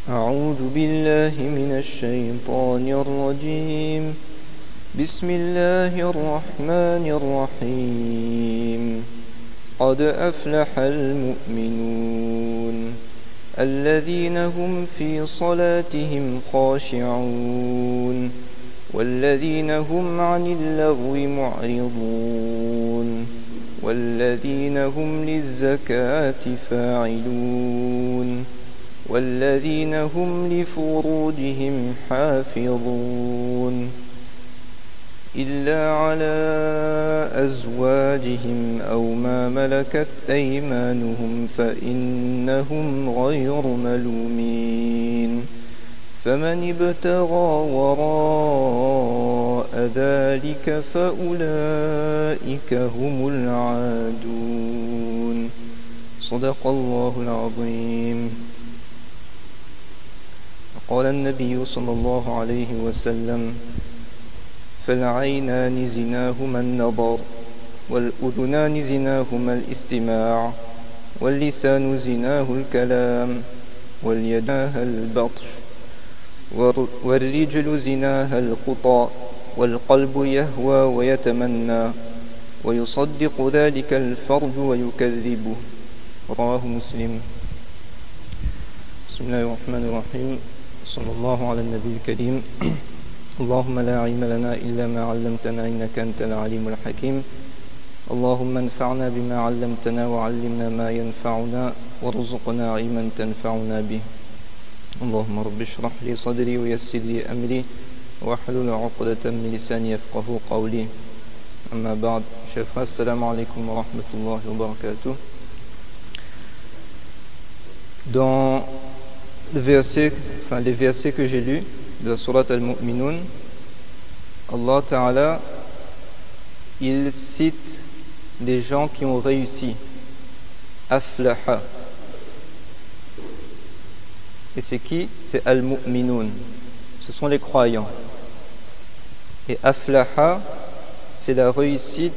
أعوذ بالله من الشيطان الرجيم بسم الله الرحمن الرحيم قد أفلح المؤمنون الذين هم في صلاتهم خاشعون والذين هم عن اللغو معرضون والذين هم للزكاة فاعلون والذين هم لفروجهم حافظون إلا على أزواجهم أو ما ملكت أيمانهم فإنهم غير ملومين فمن ابتغى وراء ذلك فأولئك هم العادون صدق الله العظيم. قال النبي صلى الله عليه وسلم فالعينان زناهما النظر والأذنان زناهما الاستماع واللسان زناه الكلام واليداه البطش والرجل زناها الخطى والقلب يهوى ويتمنى ويصدق ذلك الفرج ويكذبه رواه مسلم. بسم الله الرحمن الرحيم صلى الله على النبي الكريم. اللهم لا علم لنا إلا ما علمتنا إنك أنت العليم الحكيم. اللهم انفعنا بما علمتنا وعلمنا ما ينفعنا وارزقنا علما تنفعنا به. اللهم رب اشرح لي صدري ويسر لي أمري واحلل عقدة من لساني يفقهوا قولي. أما بعد، شيخ السلام عليكم ورحمة الله وبركاته. Dans les versets que j'ai lus de la sourate Al-Mu'minun, Allah Ta'ala, il cite les gens qui ont réussi. Aflaha. Et c'est qui? C'est Al-Mu'minun. Ce sont les croyants. Et Aflaha, c'est la réussite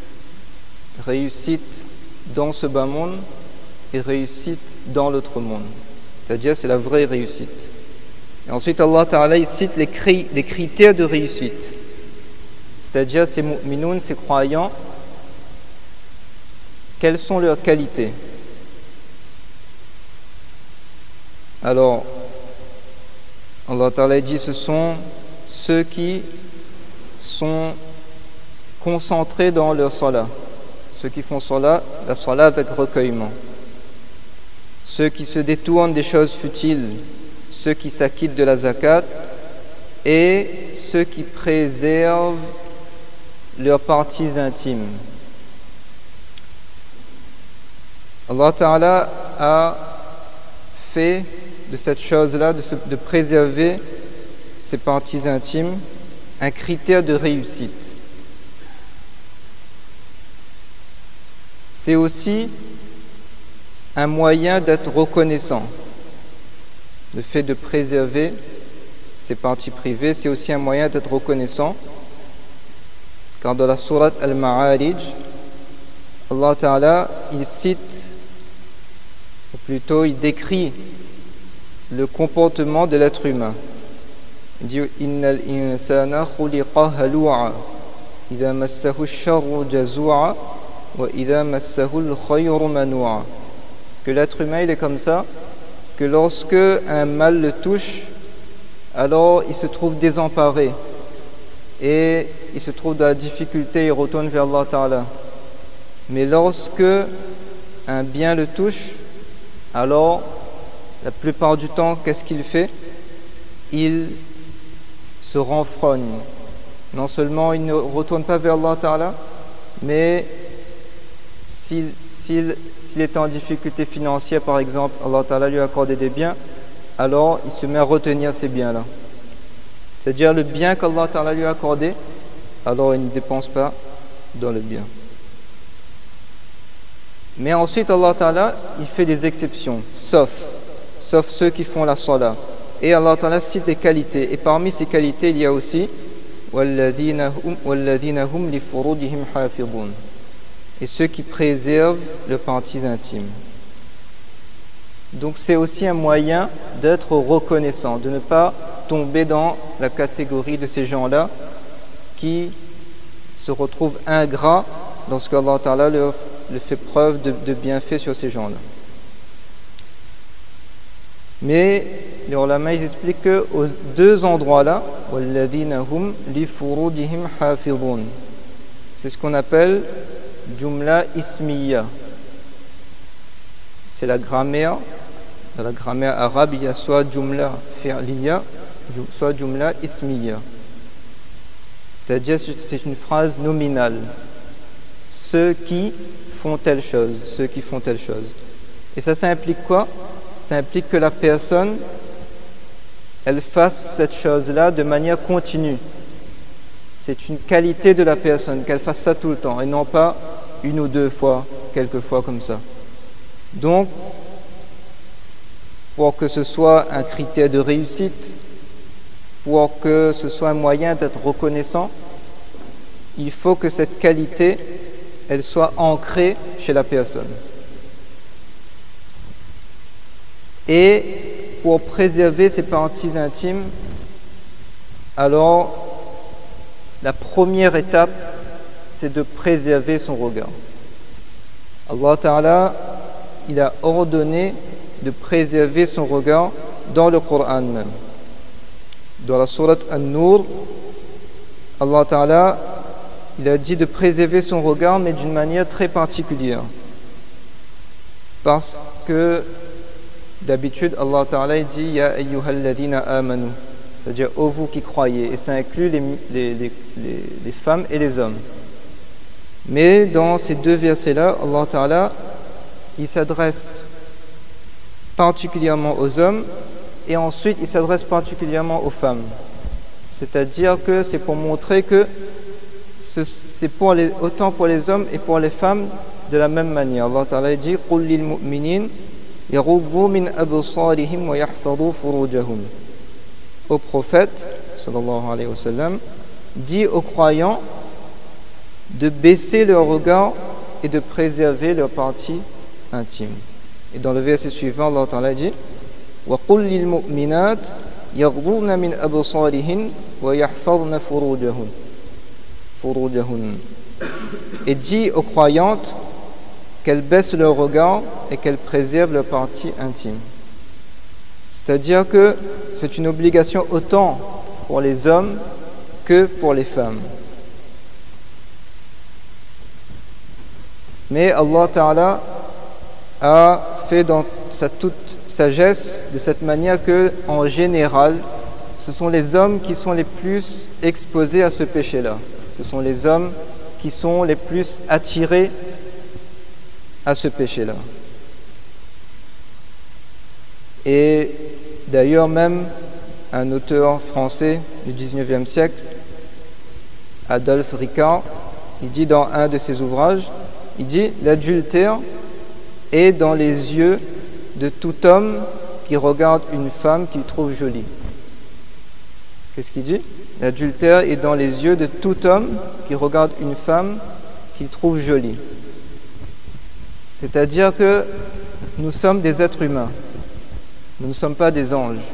dans ce bas monde et réussite dans l'autre monde. C'est-à-dire, c'est la vraie réussite. Et ensuite, Allah Ta'ala, il cite les critères de réussite. C'est-à-dire, ces mu'minoun, ces croyants, quelles sont leurs qualités? Alors, Allah Ta'ala dit, ce sont ceux qui sont concentrés dans leur salat. Ceux qui font la salat avec recueillement. Ceux qui se détournent des choses futiles, ceux qui s'acquittent de la zakat et ceux qui préservent leurs parties intimes. Allah Ta'ala a fait de cette chose-là, de préserver ses parties intimes, un critère de réussite. C'est aussi un moyen d'être reconnaissant. Le fait de préserver ses parties privées, c'est aussi un moyen d'être reconnaissant. Car dans la sourate Al-Ma'arij, Allah Ta'ala, il cite, ou plutôt il décrit le comportement de l'être humain. Il dit « Innal insana khuliqa halu'a, idha massahu ash-sharru jazu'a, wa idha massahu al-khayru manu'a » que l'être humain il est comme ça, que lorsque un mal le touche, alors il se trouve désemparé et il se trouve dans la difficulté, il retourne vers Allah Ta'ala. Mais lorsque un bien le touche, alors la plupart du temps, qu'est-ce qu'il fait? Il se renfrogne. Non seulement il ne retourne pas vers Allah Ta'ala, mais s'il est en difficulté financière, par exemple, Allah Ta'ala lui a accordé des biens, alors il se met à retenir ces biens-là. C'est-à-dire le bien qu'Allah Ta'ala lui a accordé, alors il ne dépense pas dans le bien. Mais ensuite, Allah Ta'ala, il fait des exceptions, sauf ceux qui font la salat. Et Allah Ta'ala cite des qualités. Et parmi ces qualités, il y a aussi « وَالَّذِينَ هُمْ لِفُرُوجِهِمْ حَافِظُونَ » et ceux qui préservent leurs parties intimes. Donc c'est aussi un moyen d'être reconnaissant, de ne pas tomber dans la catégorie de ces gens-là qui se retrouvent ingrats lorsque Allah Ta'ala leur fait preuve de bienfait sur ces gens-là. Mais les ulama ils expliquent qu'aux deux endroits-là, c'est ce qu'on appelle jumla ismiya. C'est la grammaire. Dans la grammaire arabe, il y a soit jumla fi'liya, soit jumla ismiya. C'est-à-dire c'est une phrase nominale. Ceux qui font telle chose, ceux qui font telle chose. Et ça implique quoi? Ça implique que la personne, elle fasse cette chose-là de manière continue. C'est une qualité de la personne, qu'elle fasse ça tout le temps, et non pas une ou deux fois, quelques fois comme ça. Donc, pour que ce soit un critère de réussite, pour que ce soit un moyen d'être reconnaissant, il faut que cette qualité, elle soit ancrée chez la personne. Et pour préserver ses parties intimes, alors la première étape, c'est de préserver son regard. Allah Ta'ala, il a ordonné de préserver son regard dans le Coran même. Dans la sourate An-Nur, Allah Ta'ala, il a dit de préserver son regard, mais d'une manière très particulière. Parce que d'habitude, Allah Ta'ala il dit Ya ayyuhalladhina amanu, c'est-à-dire ô vous qui croyez, et ça inclut les femmes et les hommes. Mais dans ces deux versets-là, Allah Ta'ala il s'adresse particulièrement aux hommes et ensuite il s'adresse particulièrement aux femmes. C'est-à-dire que c'est pour montrer que c'est autant pour les hommes et pour les femmes de la même manière. Allah Ta'ala dit Qul lil mu'minin yaghuddu min absarihim wa yahfadhu furujahum. Au prophète sallallahu alayhi wa sallam, dit aux croyants de baisser leur regard et de préserver leur partie intime. Et dans le verset suivant, Allah Ta'ala dit wa qul lil mu'minat yaghdudna min absarihin wa yahfadhna furujahun. Et dit aux croyantes qu'elles baissent leur regard et qu'elles préservent leur partie intime. C'est-à-dire que c'est une obligation autant pour les hommes que pour les femmes. Mais Allah Ta'ala a fait dans sa toute sagesse de cette manière que, en général, ce sont les hommes qui sont les plus exposés à ce péché-là. Ce sont les hommes qui sont les plus attirés à ce péché-là. Et d'ailleurs même un auteur français du 19e siècle, Adolphe Ricard, il dit dans un de ses ouvrages, il dit « L'adultère est dans les yeux de tout homme qui regarde une femme qu'il trouve jolie. » Qu'est-ce qu'il dit? L'adultère est dans les yeux de tout homme qui regarde une femme qu'il trouve jolie. C'est-à-dire que nous sommes des êtres humains. Nous ne sommes pas des anges.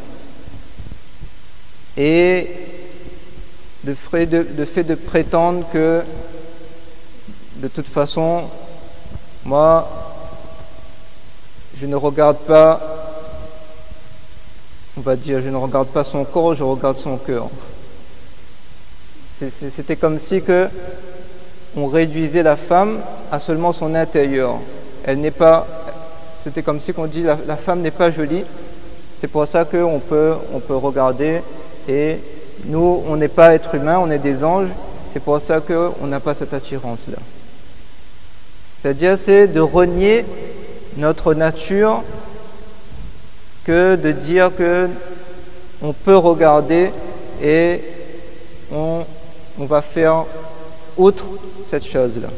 Et le fait de prétendre que de toute façon, moi, je ne regarde pas, on va dire, je ne regarde pas son corps, je regarde son cœur. C'était comme si que on réduisait la femme à seulement son intérieur. Elle n'est pas, c'était comme si qu'on dit la femme n'est pas jolie. C'est pour ça qu'on peut regarder, et nous, on n'est pas être humain, on est des anges. C'est pour ça qu'on n'a pas cette attirance-là. C'est-à-dire, c'est de renier notre nature que de dire que on peut regarder et on va faire outre cette chose-là.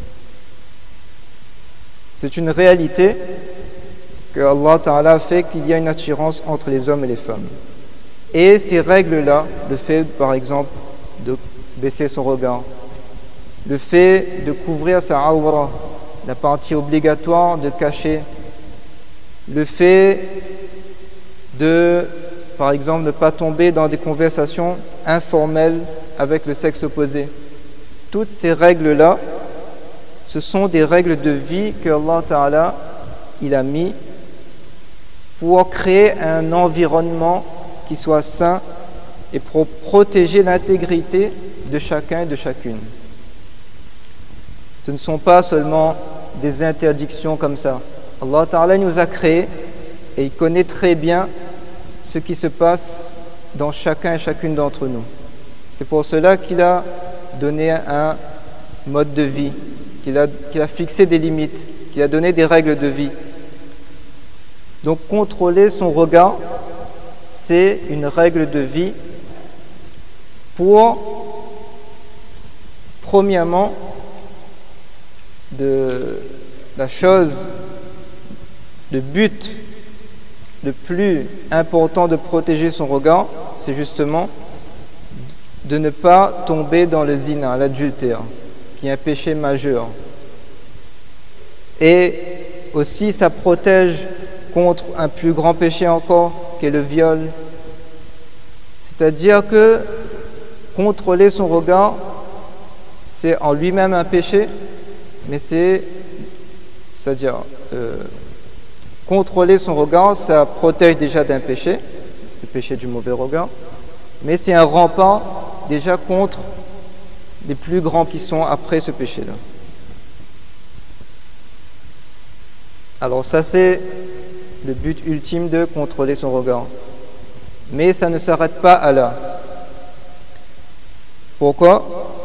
C'est une réalité que Allah Ta'ala a fait, qu'il y a une attirance entre les hommes et les femmes. Et ces règles-là, le fait par exemple de baisser son regard, le fait de couvrir sa awra, la partie obligatoire de cacher le fait de, par exemple, ne pas tomber dans des conversations informelles avec le sexe opposé. Toutes ces règles-là, ce sont des règles de vie que Allah Ta'ala il a mis pour créer un environnement qui soit sain et pour protéger l'intégrité de chacun et de chacune. Ce ne sont pas seulement des interdictions comme ça. Allah Ta'ala nous a créés et il connaît très bien ce qui se passe dans chacun et chacune d'entre nous. C'est pour cela qu'il a donné un mode de vie, qu'il a fixé des limites, qu'il a donné des règles de vie. Donc contrôler son regard, c'est une règle de vie pour, premièrement, le but le plus important de protéger son regard, c'est justement de ne pas tomber dans le zina, l'adultère, qui est un péché majeur. Et aussi, ça protège contre un plus grand péché encore, qui est le viol. C'est-à-dire que contrôler son regard, c'est en lui-même un péché, mais c'est-à-dire contrôler son regard, ça protège déjà d'un péché, le péché du mauvais regard, mais c'est un rempart déjà contre les plus grands qui sont après ce péché-là. Alors ça, c'est le but ultime de contrôler son regard. Mais ça ne s'arrête pas à là. Pourquoi?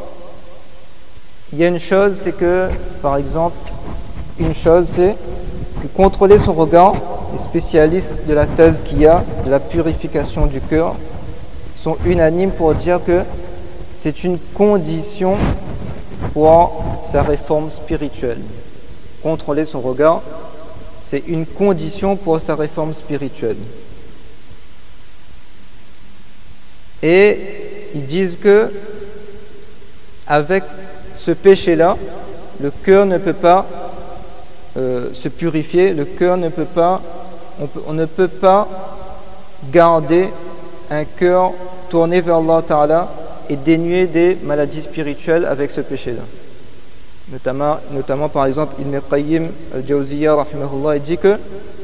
Il y a une chose, c'est que, par exemple, c'est que contrôler son regard, les spécialistes de la tazkiya, de la purification du cœur, sont unanimes pour dire que c'est une condition pour sa réforme spirituelle. Contrôler son regard, c'est une condition pour sa réforme spirituelle. Et ils disent que avec ce péché-là, le cœur ne peut pas se purifier, le cœur ne peut pas, on ne peut pas garder un cœur tourné vers Allah Ta'ala et dénué des maladies spirituelles avec ce péché-là. Notamment par exemple, Ibn Qayyim al-Jawziyya, rahimahullah, il dit que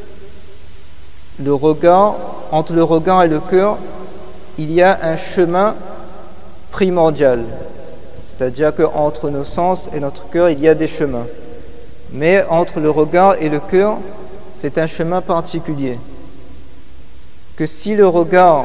entre le regard et le cœur, il y a un chemin primordial. C'est-à-dire qu'entre nos sens et notre cœur, il y a des chemins. Mais entre le regard et le cœur, c'est un chemin particulier. Que si le regard,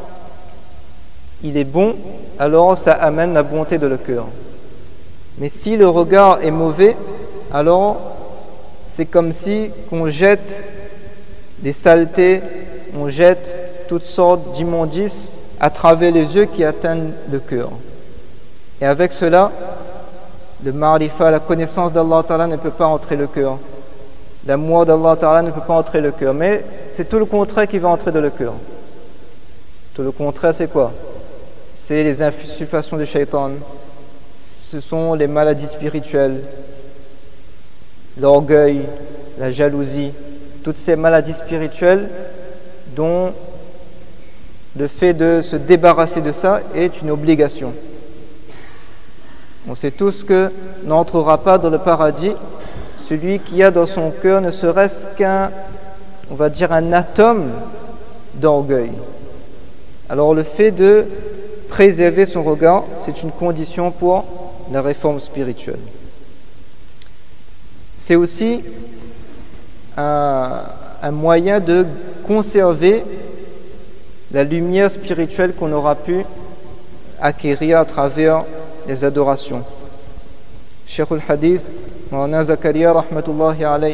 il est bon, alors ça amène la bonté de le cœur. Mais si le regard est mauvais, alors c'est comme si on jette des saletés, on jette toutes sortes d'immondices à travers les yeux qui atteignent le cœur. Et avec cela, le ma'rifa, la connaissance d'Allah Ta'ala ne peut pas entrer le cœur. L'amour d'Allah Ta'ala ne peut pas entrer le cœur. Mais c'est tout le contraire qui va entrer dans le cœur. Tout le contraire, c'est quoi? C'est les insufflations du shaitan. Ce sont les maladies spirituelles, l'orgueil, la jalousie, toutes ces maladies spirituelles dont le fait de se débarrasser de ça est une obligation. On sait tous que n'entrera pas dans le paradis celui qui a dans son cœur ne serait-ce qu'un, on va dire, un atome d'orgueil. Alors le fait de préserver son regard, c'est une condition pour la réforme spirituelle. C'est aussi un moyen de conserver la lumière spirituelle qu'on aura pu acquérir à travers les adorations. Cheikh al-Hadith, Maulana Zakaria rahmatullahi alayhi,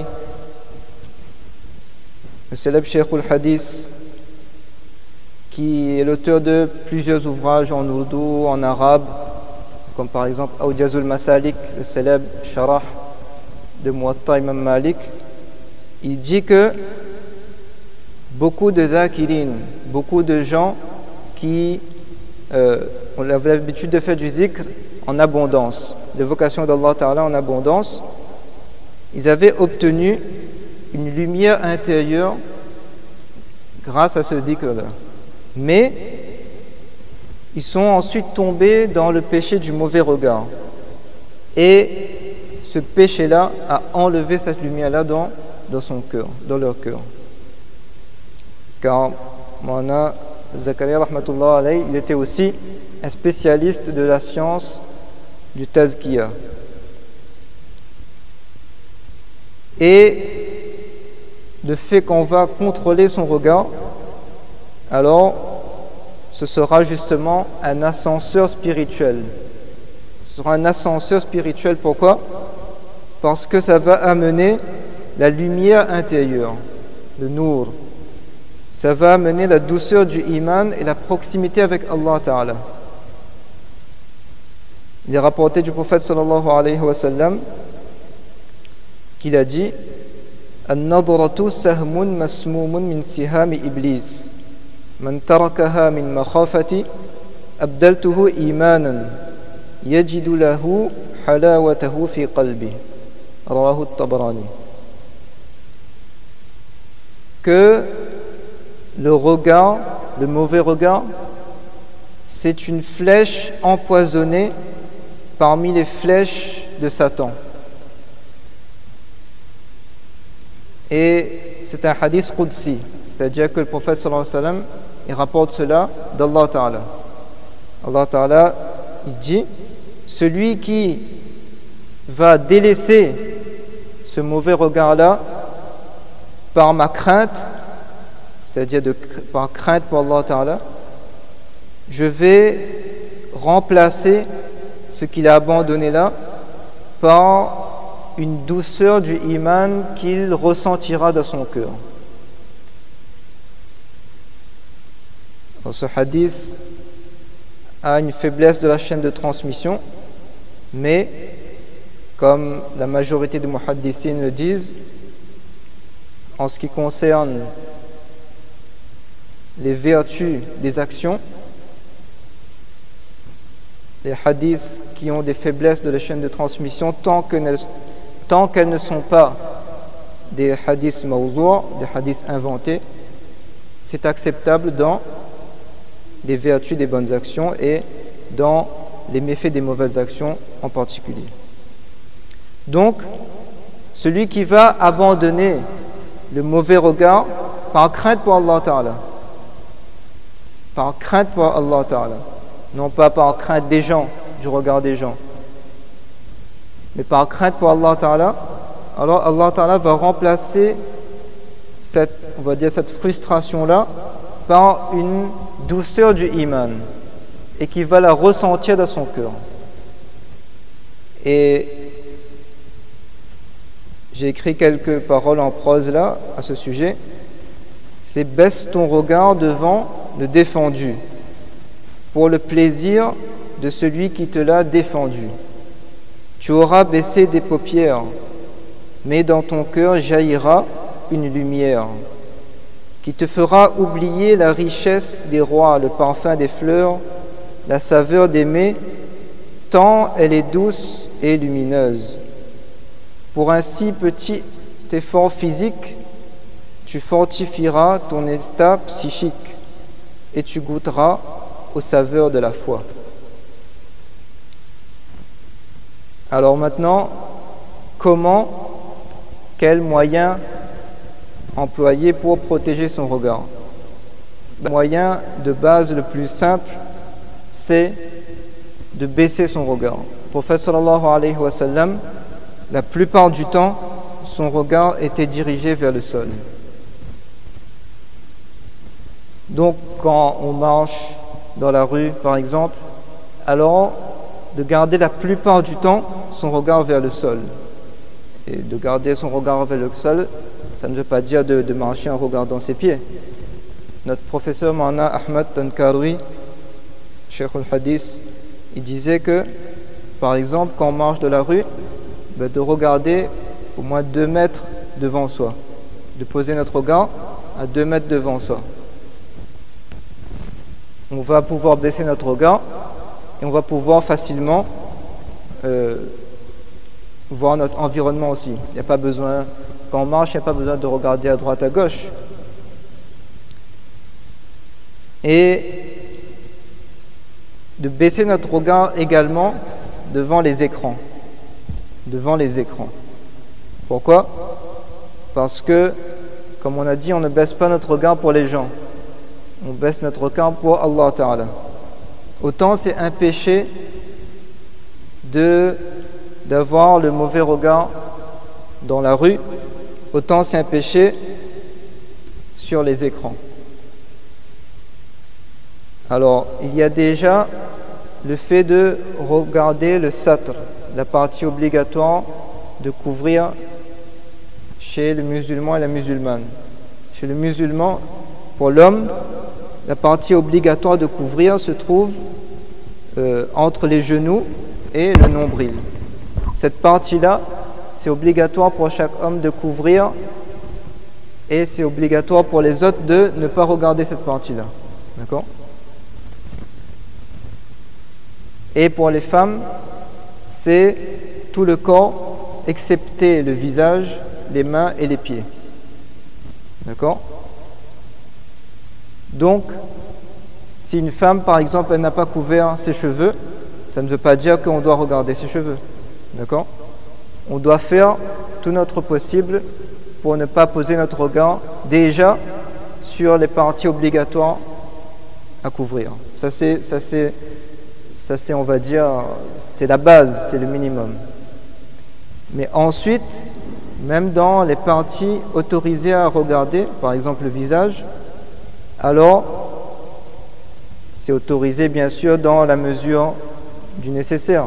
le célèbre Cheikh al-Hadith, qui est l'auteur de plusieurs ouvrages en ourdou, en arabe, comme par exemple Awjazul Masalik, le célèbre Sharah de Muwatta Imam Malik. Il dit que beaucoup de dhakirin, beaucoup de gens qui ont l'habitude de faire du dhikr en abondance, l'évocation d'Allah Ta'ala en abondance, ils avaient obtenu une lumière intérieure grâce à ce dhikr-là. Mais ils sont ensuite tombés dans le péché du mauvais regard. Et ce péché-là a enlevé cette lumière-là dans son cœur, dans leur cœur. Car Maulana Zakaria rahmatullah alayhi, il était aussi un spécialiste de la science du tazkiya. Et le fait qu'on va contrôler son regard, alors ce sera justement un ascenseur spirituel. Ce sera un ascenseur spirituel, pourquoi? Parce que ça va amener la lumière intérieure, le nour. Ça va amener la douceur du iman et la proximité avec Allah Ta'ala. Il est rapporté du prophète sallallahu alayhi wa sallam qu'il a dit: An-nadratu sahmun masmumun min sihami iblis. Man tarakaha min makhafati abdaltuhu imanan yajidu lahu halawatahu fi qalbi. Rawahu at-Tabarani. Que le regard, le mauvais regard, c'est une flèche empoisonnée parmi les flèches de Satan. Et c'est un hadith qudsi, c'est-à-dire que le prophète sallallahu alayhi wa sallam, il rapporte cela d'Allah Ta'ala. Allah Ta'ala, il dit: celui qui va délaisser ce mauvais regard-là par ma crainte, c'est-à-dire par crainte pour Allah Ta'ala, je vais remplacer ce qu'il a abandonné là par une douceur du iman qu'il ressentira dans son cœur. Alors, ce hadith a une faiblesse de la chaîne de transmission, mais comme la majorité des muhaddissines le disent, en ce qui concerne les vertus des actions, les hadiths qui ont des faiblesses de la chaîne de transmission, tant qu'elles ne sont pas des hadiths mawdou', des hadiths inventés, c'est acceptable dans les vertus des bonnes actions et dans les méfaits des mauvaises actions en particulier. Donc, celui qui va abandonner le mauvais regard par crainte pour Allah Ta'ala, par crainte pour Allah Ta'ala, non pas par crainte des gens, du regard des gens, mais par crainte pour Allah Ta'ala, alors Allah Ta'ala va remplacer cette frustration-là par une douceur du iman et qui va la ressentir dans son cœur. Et j'ai écrit quelques paroles en prose là à ce sujet. C'est: baisse ton regard devant le défendu pour le plaisir de celui qui te l'a défendu. Tu auras baissé des paupières, mais dans ton cœur jaillira une lumière qui te fera oublier la richesse des rois, le parfum des fleurs, la saveur des mets, tant elle est douce et lumineuse. Pour un si petit effort physique, tu fortifieras ton état psychique et tu goûteras aux saveurs de la foi. Alors maintenant, quels moyens employer pour protéger son regard? Le moyen de base le plus simple, c'est de baisser son regard. Le prophète sallallahu alayhi wa sallam, la plupart du temps, son regard était dirigé vers le sol. Donc quand on marche dans la rue par exemple, alors de garder la plupart du temps son regard vers le sol. Et de garder son regard vers le sol, ça ne veut pas dire de marcher en regardant ses pieds. Notre professeur Maulana Ahmad Tankaroui, Cheikh al-Hadith, il disait que, par exemple, quand on marche de la rue, de regarder au moins 2 mètres devant soi, de poser notre regard à 2 mètres devant soi. On va pouvoir baisser notre regard et on va pouvoir facilement voir notre environnement aussi. Il n'y a pas besoin quand on marche, il n'y a pas besoin de regarder à droite, à gauche. Et de baisser notre regard également devant les écrans. Devant les écrans. Pourquoi? Parce que, comme on a dit, on ne baisse pas notre regard pour les gens. On baisse notre regard pour Allah Ta'ala. Autant c'est un péché d'avoir le mauvais regard dans la rue, autant c'est un péché sur les écrans. Alors, il y a déjà le fait de regarder le satr, la partie obligatoire de couvrir chez le musulman et la musulmane. Chez le musulman, pour l'homme, la partie obligatoire de couvrir se trouve entre les genoux et le nombril. Cette partie-là, c'est obligatoire pour chaque homme de couvrir et c'est obligatoire pour les autres de ne pas regarder cette partie-là. D'accord? Et pour les femmes, c'est tout le corps, excepté le visage, les mains et les pieds. D'accord? Donc, si une femme, par exemple, elle n'a pas couvert ses cheveux, ça ne veut pas dire qu'on doit regarder ses cheveux. D'accord? On doit faire tout notre possible pour ne pas poser notre regard déjà sur les parties obligatoires à couvrir. Ça c'est, on va dire, c'est la base, c'est le minimum. Mais ensuite, même dans les parties autorisées à regarder, par exemple le visage, alors c'est autorisé bien sûr dans la mesure du nécessaire.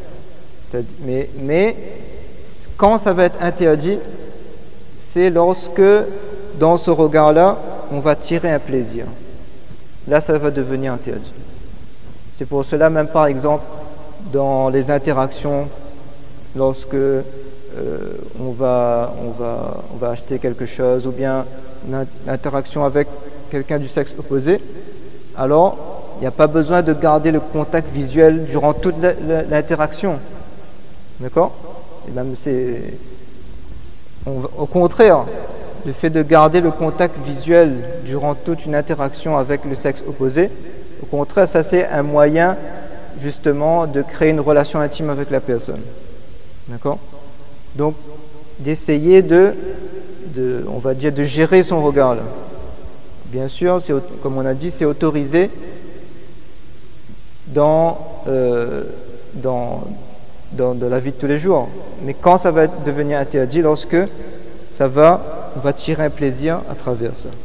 Mais quand ça va être interdit, c'est lorsque dans ce regard-là, on va tirer un plaisir. Là, ça va devenir interdit. C'est pour cela, même par exemple, dans les interactions, lorsque on va acheter quelque chose, ou bien une interaction avec quelqu'un du sexe opposé, alors il n'y a pas besoin de garder le contact visuel durant toute l'interaction. D'accord? Et même au contraire, le fait de garder le contact visuel durant toute une interaction avec le sexe opposé, au contraire, ça c'est un moyen justement de créer une relation intime avec la personne. D'accord? Donc, d'essayer on va dire, de gérer son regard là. Bien sûr, comme on a dit, c'est autorisé dans la vie de tous les jours. Mais quand ça va devenir interdit, lorsque on va tirer un plaisir à travers ça.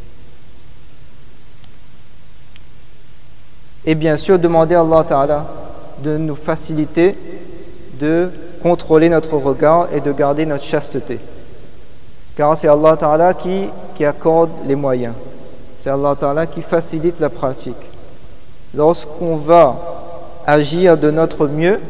Et bien sûr, demander à Allah Ta'ala de nous faciliter de contrôler notre regard et de garder notre chasteté. Car c'est Allah Ta'ala qui accorde les moyens. C'est Allah Ta'ala qui facilite la pratique. Lorsqu'on va agir de notre mieux,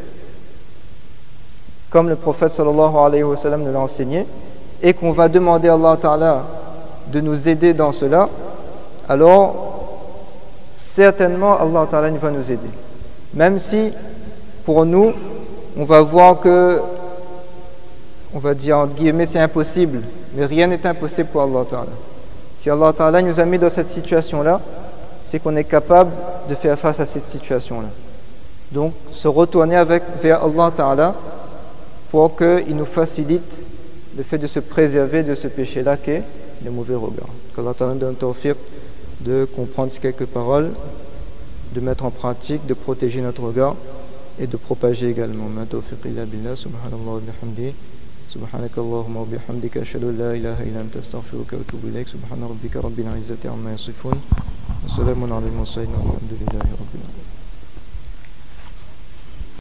comme le prophète sallallahu alayhi wa sallam nous l'a enseigné, et qu'on va demander à Allah Ta'ala de nous aider dans cela, alors certainement Allah Ta'ala va nous aider. Même si pour nous, on va voir que, on va dire entre guillemets, c'est impossible, mais rien n'est impossible pour Allah Ta'ala. Si Allah Ta'ala nous a mis dans cette situation-là, c'est qu'on est capable de faire face à cette situation-là. Donc, se retourner vers Allah Ta'ala pour qu'il nous facilite le fait de se préserver de ce péché-là qu'est le mauvais regard. Qu'Allah Ta'ala nous donne tawfiq de comprendre ces quelques paroles, de mettre en pratique, de protéger notre regard et de propager également. Ma tawfiq illa billah, subhanallah wa bihamdi, subhanaka Allahumma wa bihamdika, ashhadu an la ilaha illa anta astaghfiruka wa atubu ilayk, subhana rabbika rabbil izzati amma yasifun, wa salamun ala al-mursalin, walhamdulillahi rabbil alamin.